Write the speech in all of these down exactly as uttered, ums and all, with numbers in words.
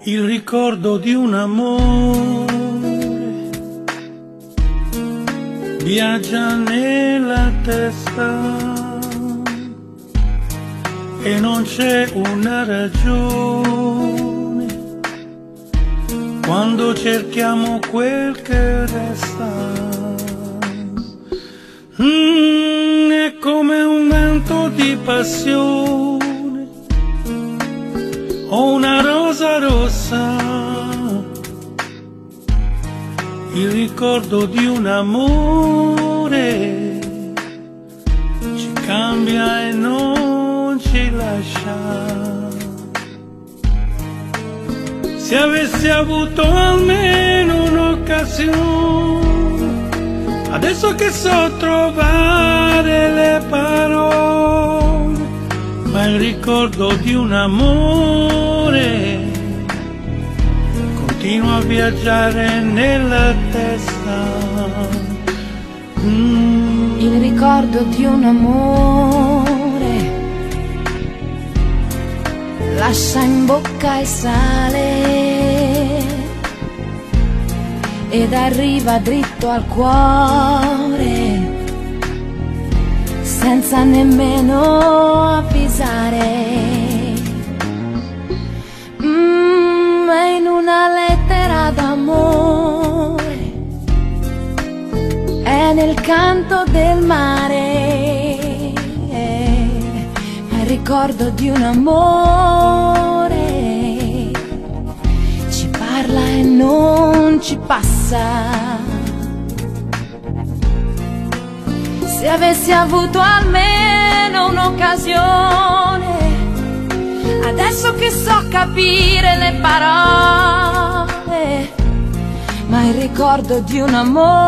il ricordo di un amore viaggia nella testa e non c'è una ragione quando cerchiamo quel che resta. Mm, è come un vento di passione o una rosa rossa, il ricordo di un amore ci cambia e non ci lascia. Se avessi avuto almeno un'occasione, adesso che so trovare le parole, ma il ricordo di un amore continua a viaggiare nella testa. Mm. Il ricordo di un amore lascia in bocca il sale ed arriva dritto al cuore senza nemmeno avvisare. Mm, è in una lettera d'amore, è nel canto del mare, è il ricordo di un amore, ci parla e non ci passa. Se avessi avuto almeno un'occasione, adesso che so capire le parole, ma il ricordo di un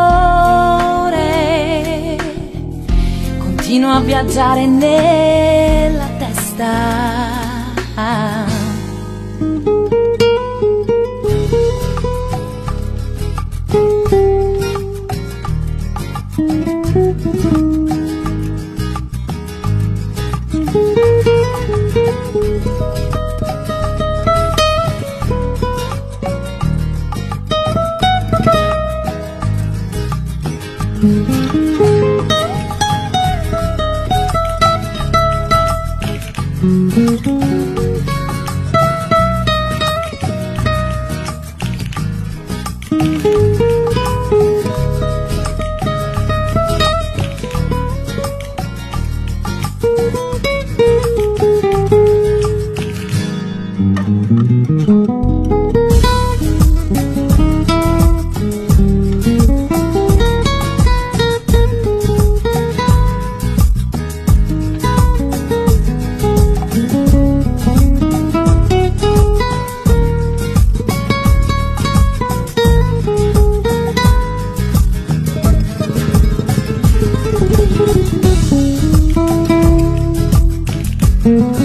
amore continua a viaggiare nella testa. Mm.